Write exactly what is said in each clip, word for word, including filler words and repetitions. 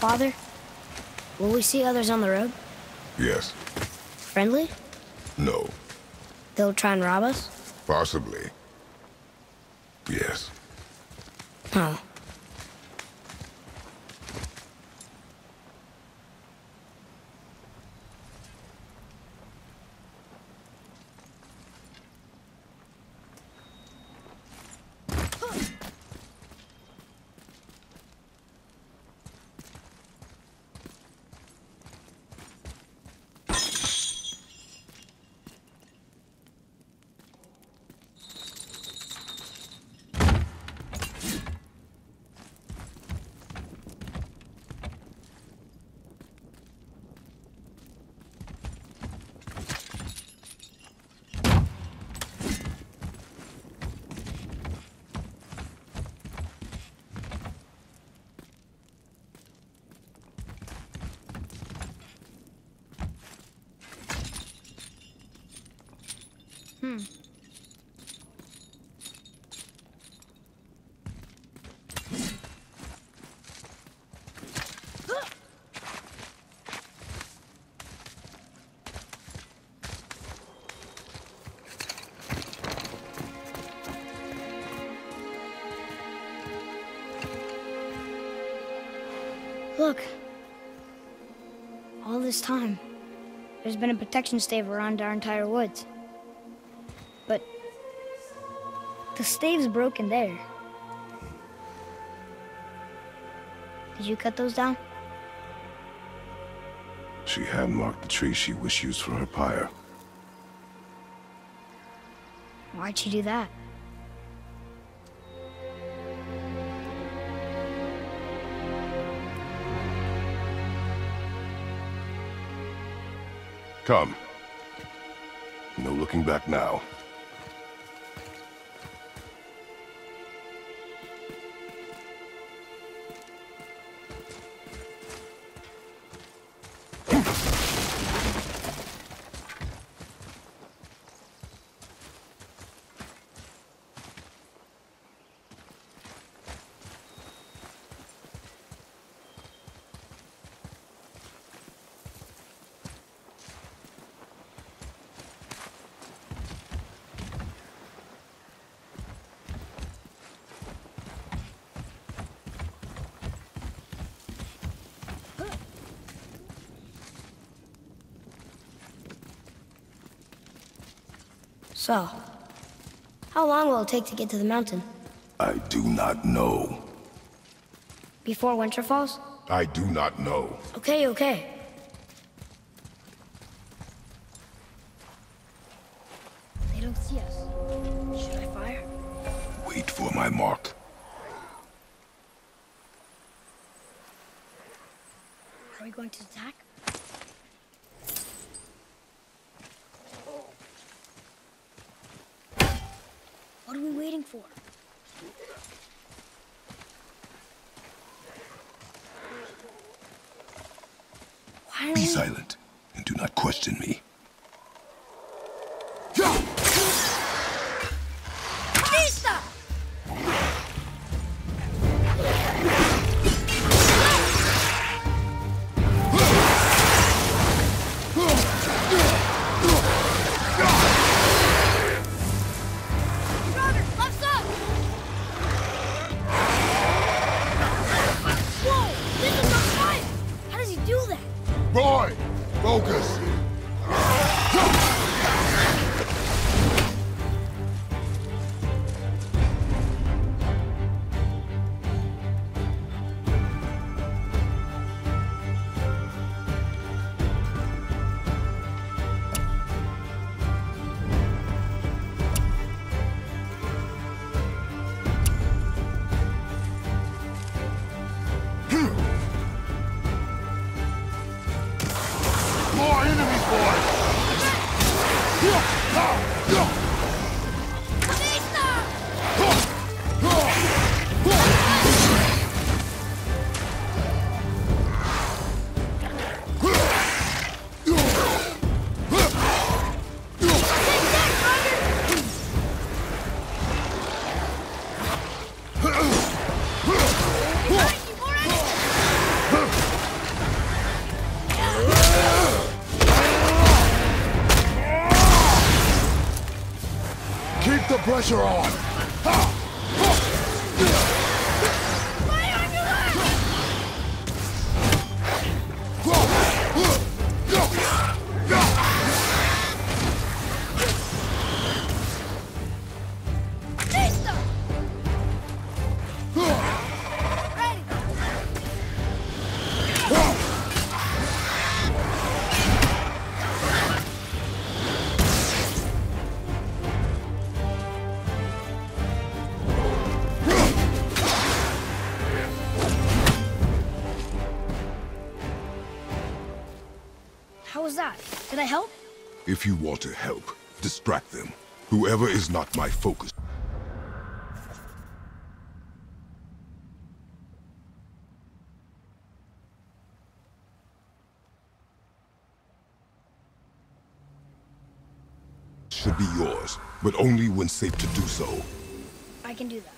Father, will we see others on the road? Yes. Friendly? No. They'll try and rob us? Possibly. Yes. Oh. Hmm. Look. All this time, there's been a protection stave around our entire woods. But the stave's broken there. Did you cut those down? She had marked the tree she wished used for her pyre. Why'd she do that? Come. No looking back now. So, how long will it take to get to the mountain? I do not know. Before winter falls? I do not know. Okay, okay. They don't see us. Should I fire? Wait for my mark. Are we going to attack? What are we waiting for? Why are Be we... silent and do not question me. Roy! Focus! More enemies, boys! pressure on! Lay on your leg! Chase them! Ready! How was that? Did I help? If you want to help, distract them. Whoever is not my focus. Should be yours, but only when safe to do so. I can do that.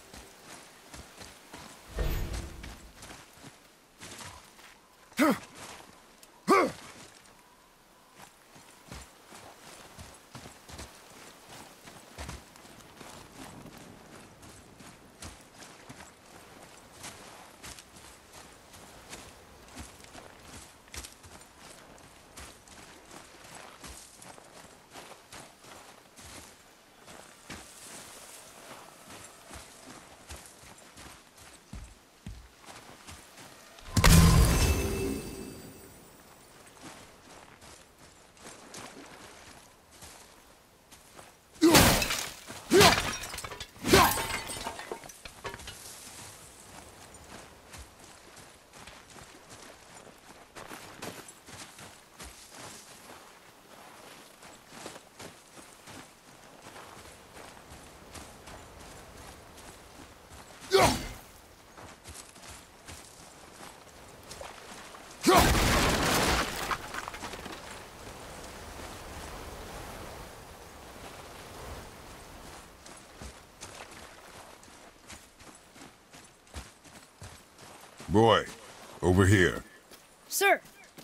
Boy, over here. Sir!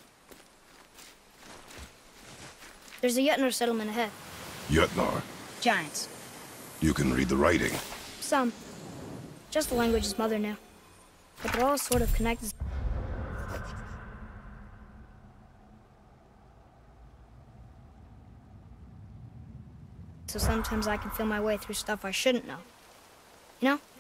There's a Jötnar settlement ahead. Jötnar. Giants. You can read the writing. Some. Just the language his mother knew. But they're all sort of connected. So sometimes I can feel my way through stuff I shouldn't know. You know?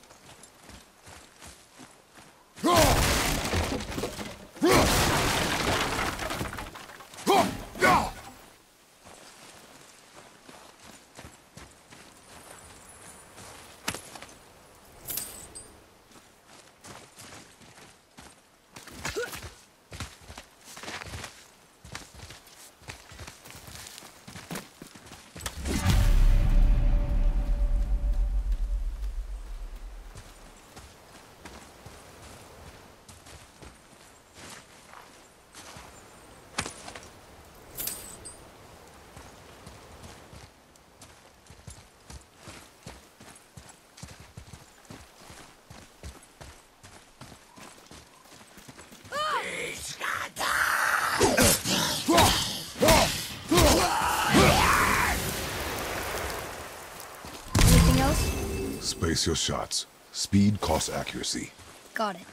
Anything else? Space your shots. Speed costs accuracy. Got it.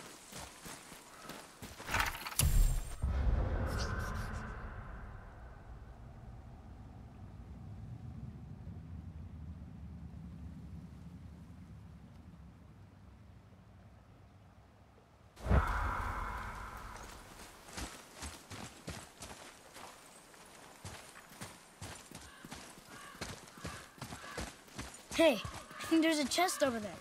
Hey, I think there's a chest over there.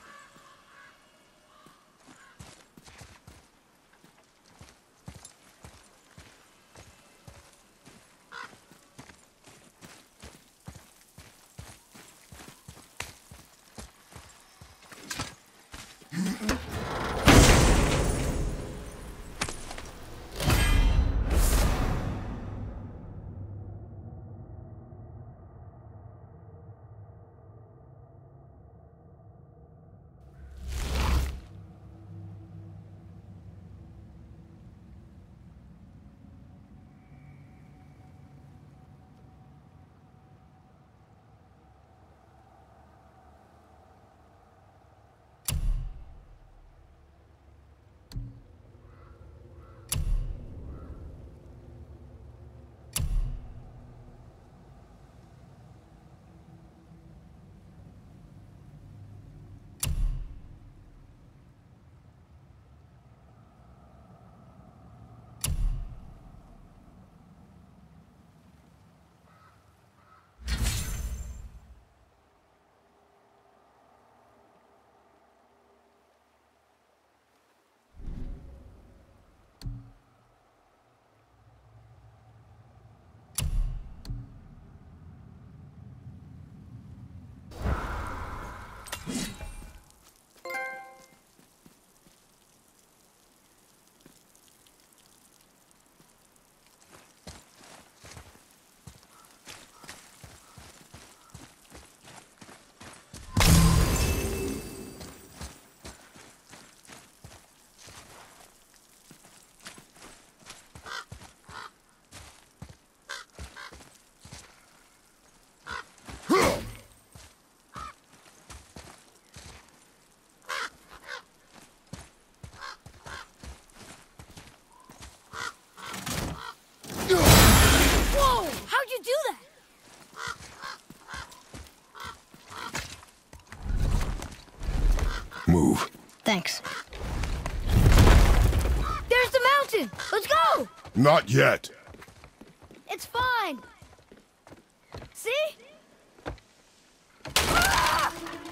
direction. Let's go! Not yet. It's fine. See? Ah!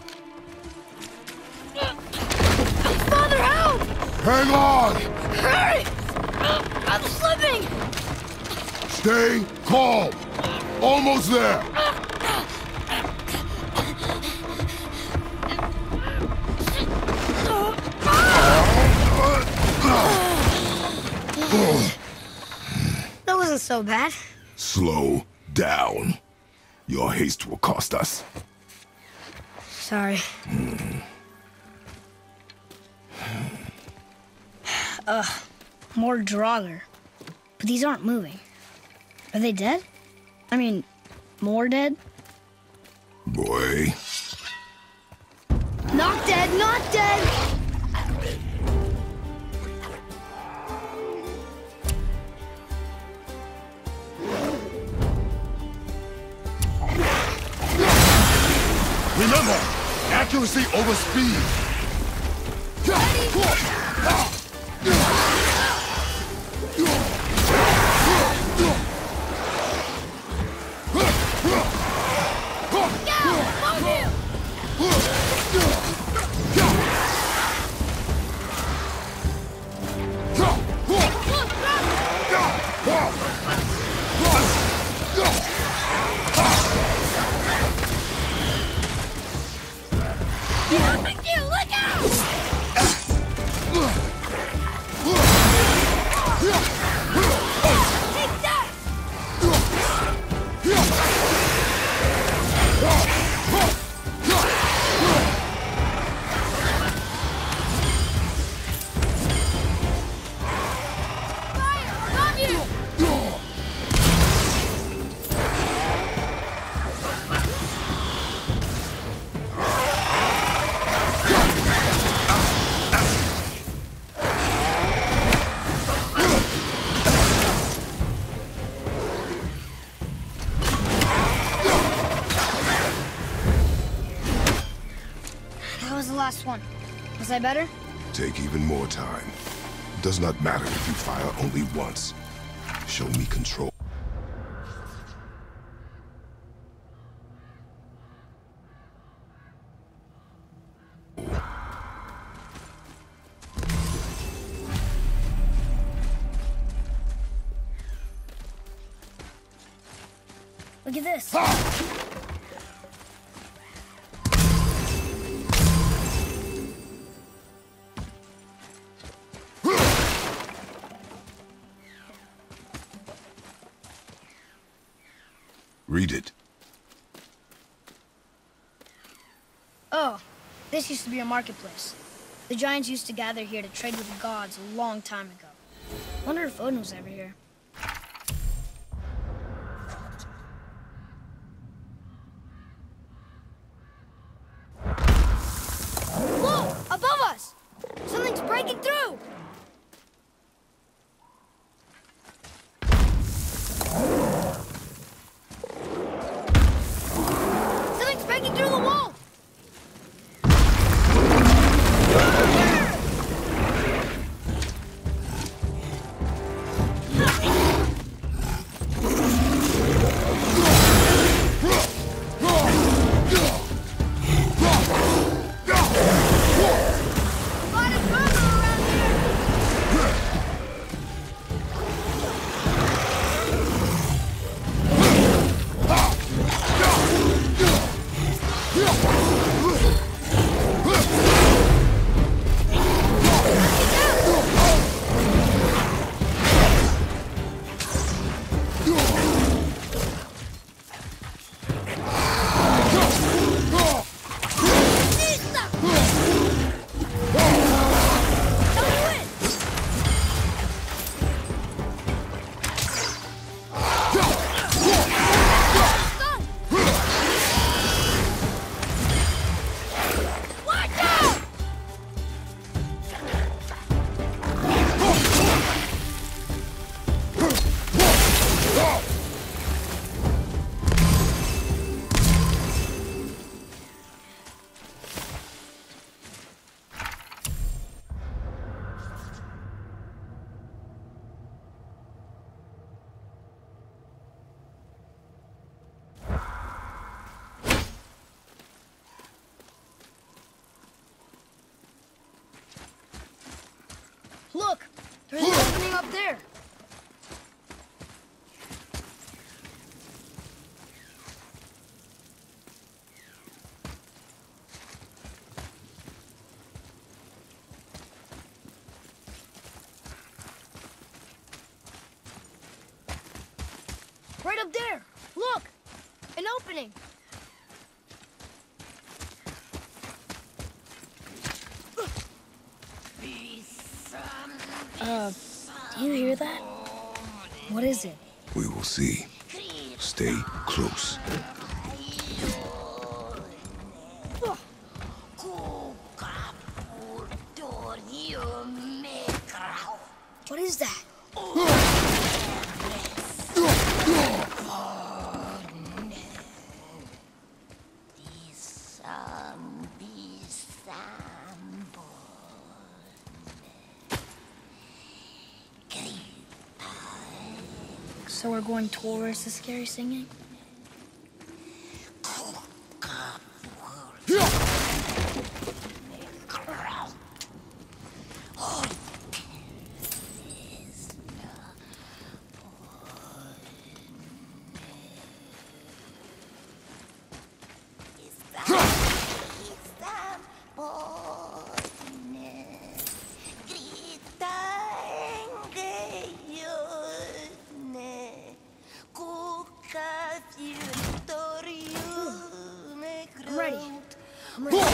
Father, help! Hang on! Hurry! I'm slipping! Stay calm. Almost there. That wasn't so bad. Slow down. Your haste will cost us. Sorry. Ugh, more Draugr. But these aren't moving. Are they dead? I mean, more dead? Boy. Not dead, not dead! Remember, accuracy over speed. Last one. Was I better? Take even more time. It does not matter if you fire only once. Show me control. Look at this. Ha! Read it. Oh, this used to be a marketplace. The giants used to gather here to trade with the gods a long time ago. Wonder if Odin was ever here. Whoa! Above us! Something's breaking through! Through the wall! Look! There's an opening up there. Right up there! Look! An opening! Uh, do you hear that? What is it? We will see. Stay close. What is that? So we're going towards the scary singing? I'm ready. I'm ready.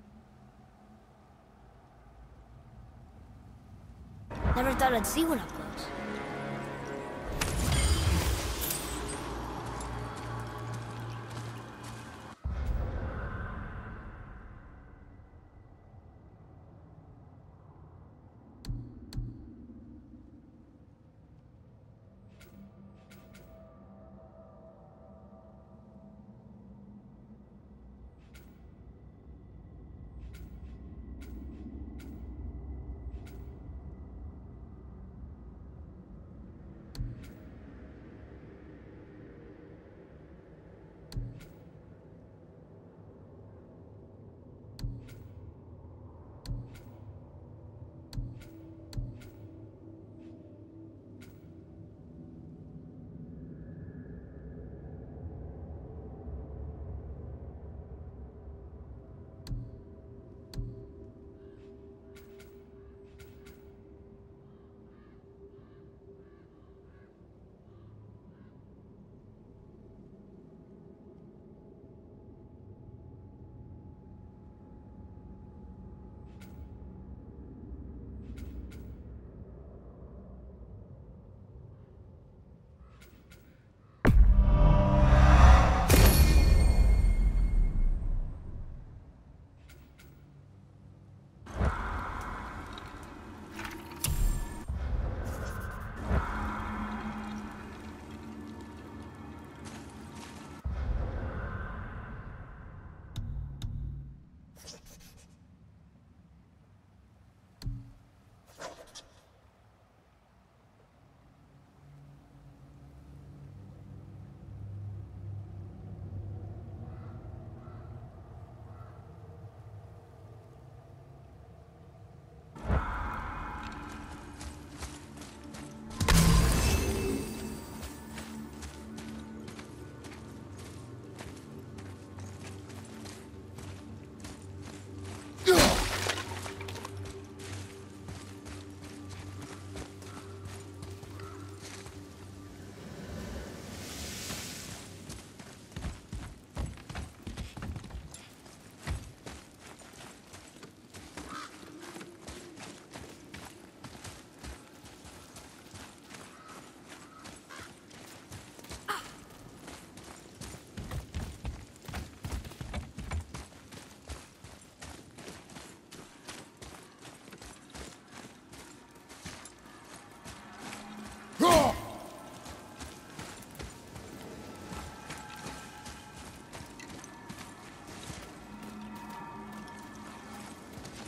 Never thought I'd see one up close.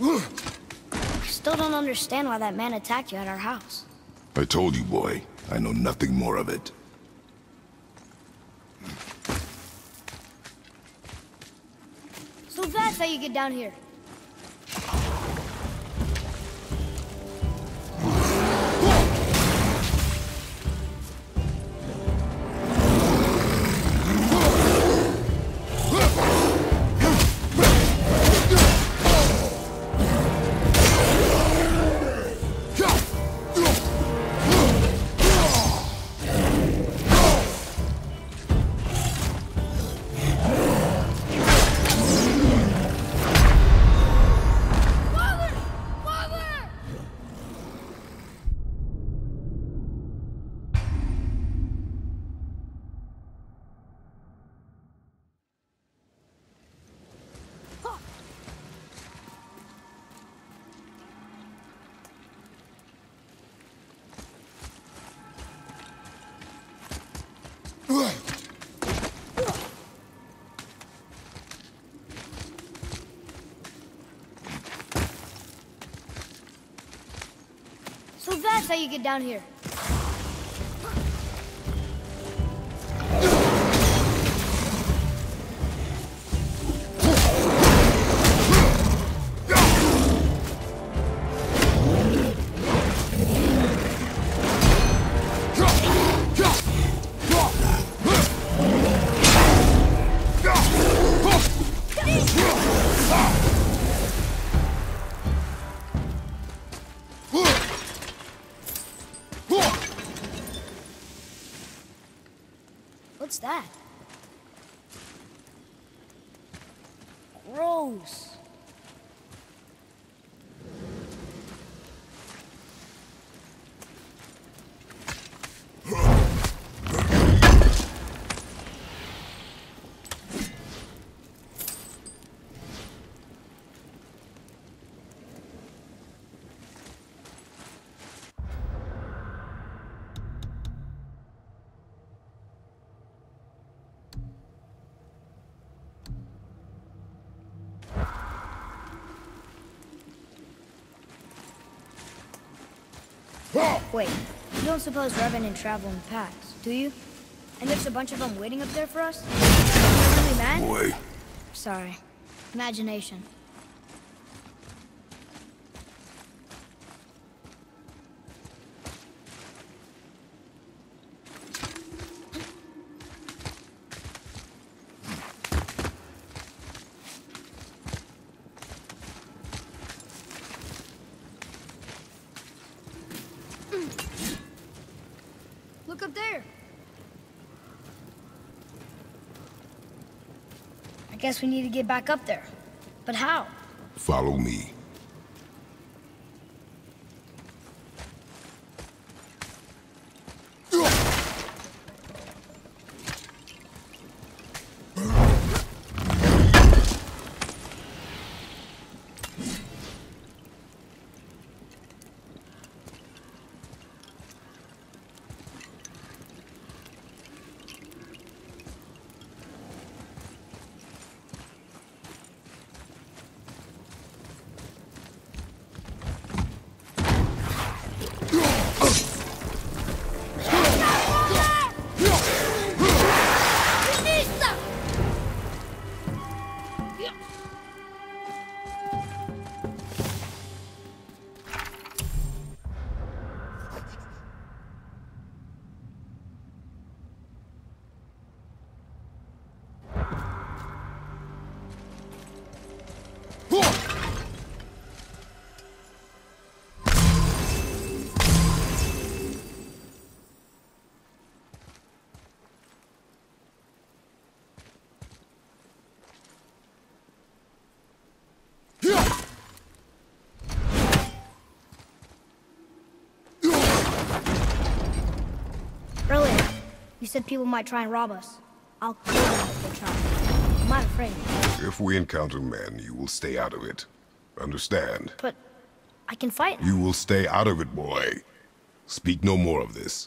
I still don't understand why that man attacked you at our house. I told you, boy. I know nothing more of it. So that's how you get down here. So that's how you get down here. What's that? Gross. Wait, you don't suppose Revenant travel in packs, do you? And there's a bunch of them waiting up there for us? You're really mad? Boy. Sorry. Imagination. Look up there. I guess we need to get back up there. But how? Follow me. Earlier, you said people might try and rob us. I'll kill them if they try. I'm not afraid. If we encounter men, you will stay out of it. Understand? But I can fight now. You will stay out of it, boy. Speak no more of this.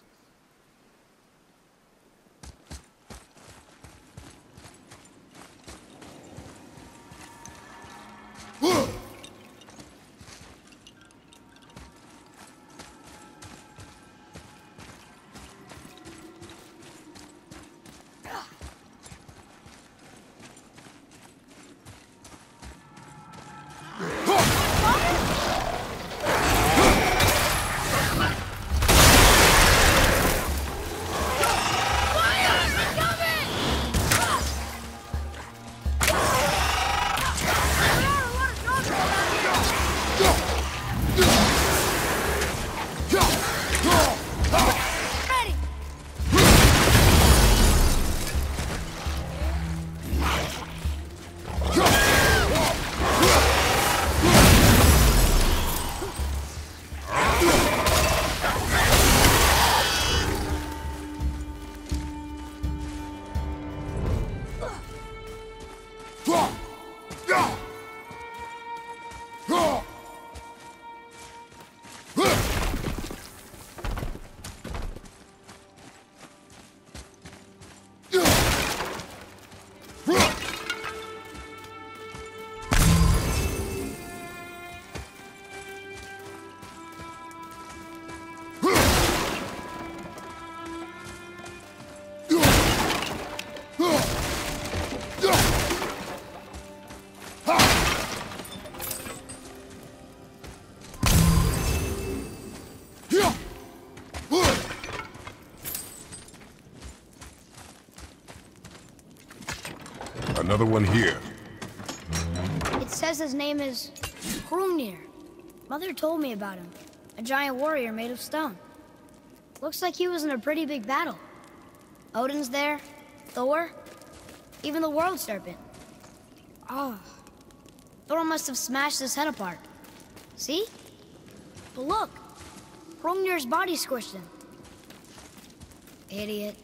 Another one here. It says his name is Hrungnir. Mother told me about him. A giant warrior made of stone. Looks like he was in a pretty big battle. Odin's there, Thor, even the world serpent. Oh, Thor must have smashed his head apart. See? But look, Hrungnir's body squished in. Idiot.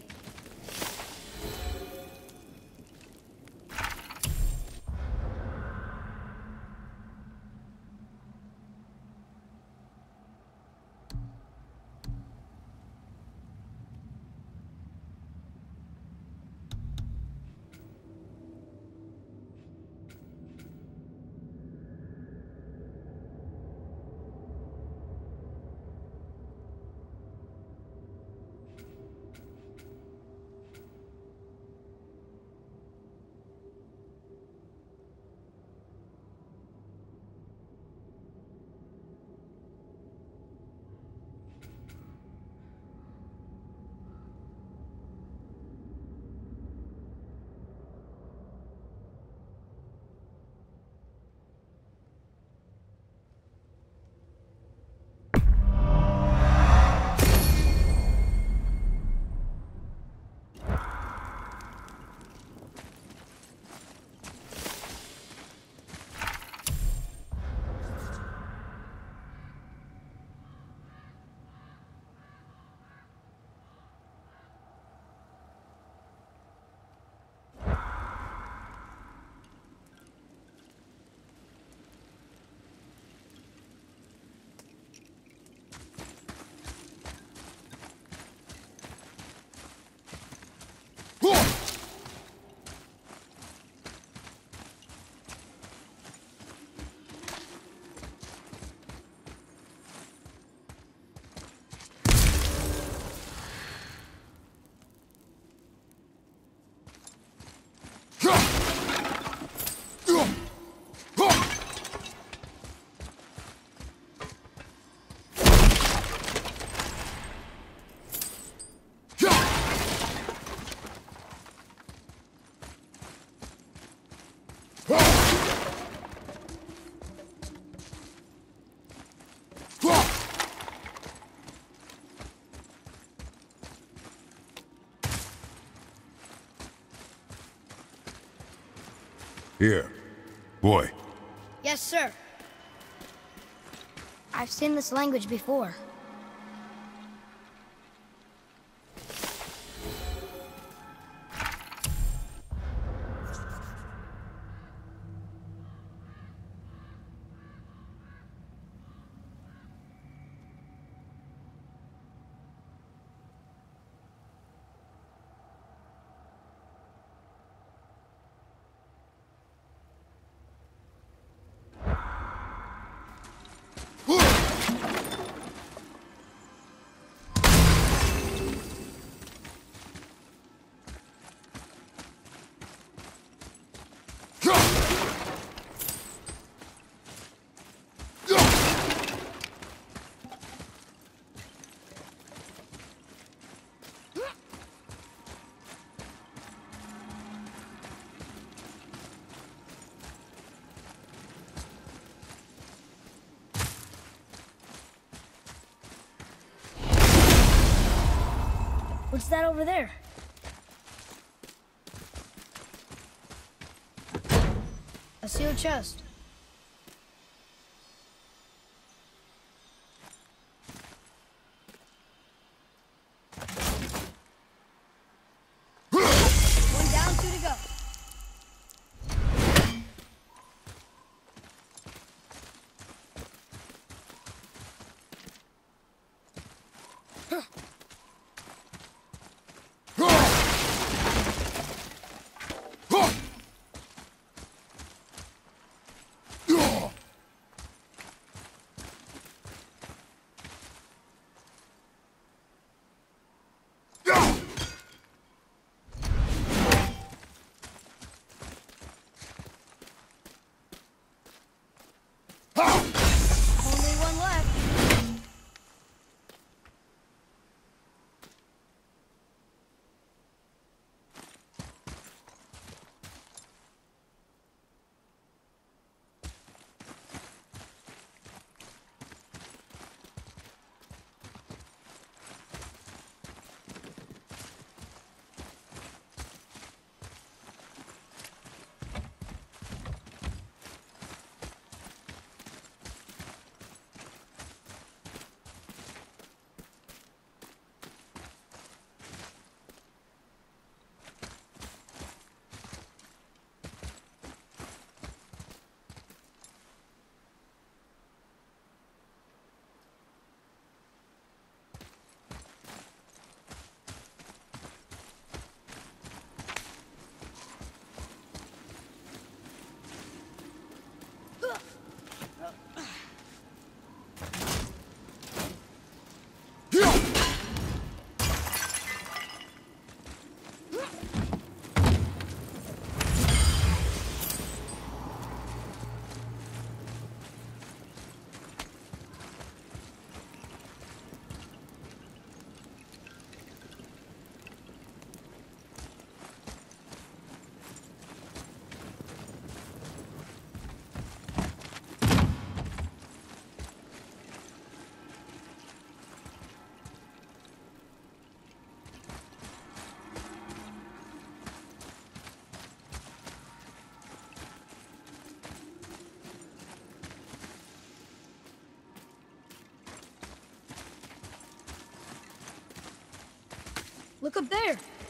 Here. Boy. Yes, sir. I've seen this language before. What's that over there? A sealed chest. One down, two to go. Look up there.